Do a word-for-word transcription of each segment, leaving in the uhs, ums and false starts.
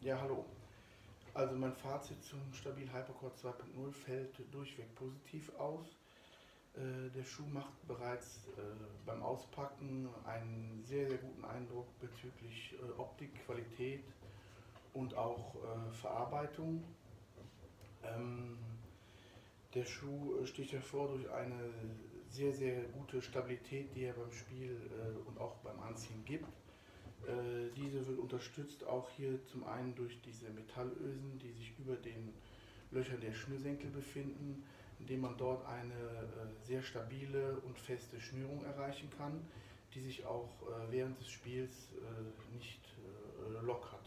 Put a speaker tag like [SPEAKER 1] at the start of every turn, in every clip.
[SPEAKER 1] Ja, hallo. Also mein Fazit zum Stabil Hypercore zwei Punkt null fällt durchweg positiv aus. Äh, der Schuh macht bereits äh, beim Auspacken einen sehr, sehr guten Eindruck bezüglich äh, Optik, Qualität und auch äh, Verarbeitung. Ähm, der Schuh äh, sticht hervor durch eine sehr, sehr gute Stabilität, die er beim Spiel äh, und auch beim Anziehen gibt. Äh, diese wird unterstützt auch hier zum einen durch diese Metallösen, die sich über den Löchern der Schnürsenkel befinden, indem man dort eine äh, sehr stabile und feste Schnürung erreichen kann, die sich auch äh, während des Spiels äh, nicht äh, lockert.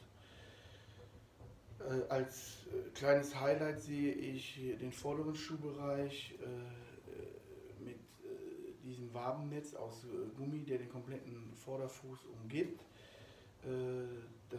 [SPEAKER 1] Äh, als äh, kleines Highlight sehe ich den vorderen Schuhbereich äh, mit äh, diesem Wabennetz aus äh, Gummi, der den kompletten Vorderfuß umgibt. Äh, das,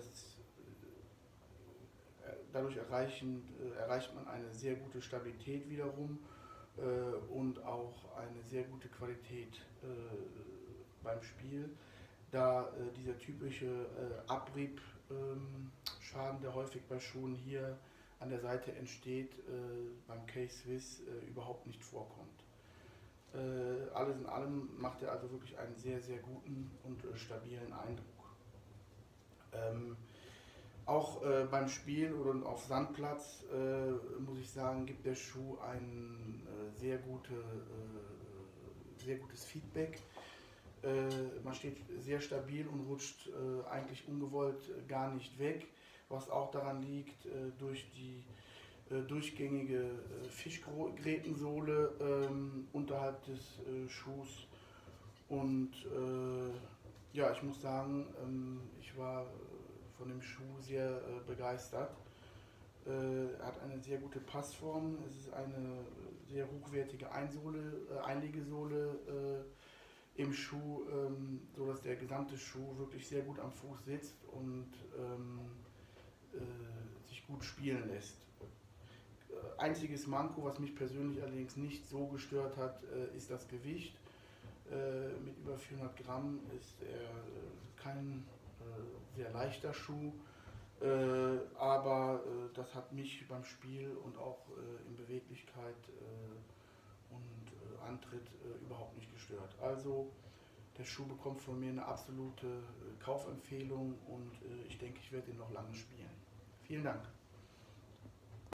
[SPEAKER 1] äh, dadurch erreichen, äh, erreicht man eine sehr gute Stabilität wiederum äh, und auch eine sehr gute Qualität äh, beim Spiel, da äh, dieser typische äh, Abriebschaden, ähm, der häufig bei Schuhen hier an der Seite entsteht, äh, beim K-Swiss äh, überhaupt nicht vorkommt. Äh, alles in allem macht er also wirklich einen sehr, sehr guten und äh, stabilen Eindruck. Ähm, auch äh, beim Spielen oder auf Sandplatz äh, muss ich sagen, gibt der Schuh ein äh, sehr, gute, äh, sehr gutes Feedback. Äh, man steht sehr stabil und rutscht äh, eigentlich ungewollt äh, gar nicht weg, was auch daran liegt, äh, durch die äh, durchgängige äh, Fischgrätensohle ähm, unterhalb des äh, Schuhs. Und äh, ja, ich muss sagen, ähm, ich war von dem Schuh sehr äh, begeistert. Äh, er hat eine sehr gute Passform, es ist eine sehr hochwertige Einsohle, äh, Einlegesohle äh, im Schuh, ähm, sodass der gesamte Schuh wirklich sehr gut am Fuß sitzt und ähm, äh, sich gut spielen lässt. Äh, einziges Manko, was mich persönlich allerdings nicht so gestört hat, äh, ist das Gewicht. Äh, mit über vierhundert Gramm ist er äh, kein äh, sehr leichter Schuh, äh, aber äh, das hat mich beim Spiel und auch äh, in Beweglichkeit äh, und äh, Antritt äh, überhaupt nicht gestört. Also der Schuh bekommt von mir eine absolute äh, Kaufempfehlung und äh, ich denke, ich werde ihn noch lange spielen. Vielen Dank.